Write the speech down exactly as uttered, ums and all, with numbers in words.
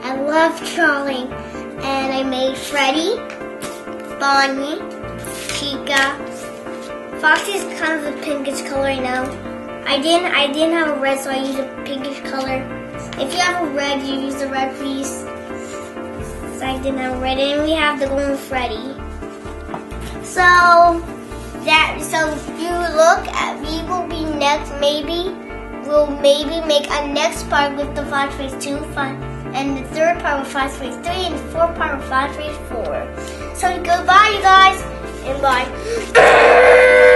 I love drawing. And I made Freddy, Bonnie, Chica. Foxy is kind of a pinkish color right now. I didn't I didn't have a red, so I used a pinkish color. If you have a red, you use the red, please. So I didn't have a red. And we have the golden Freddy. So that so if you look at we will be next maybe we'll maybe make a next part with the Five Phase two fun and the third part with Five Phase three and the fourth part with Five Phase four. So goodbye you guys and bye.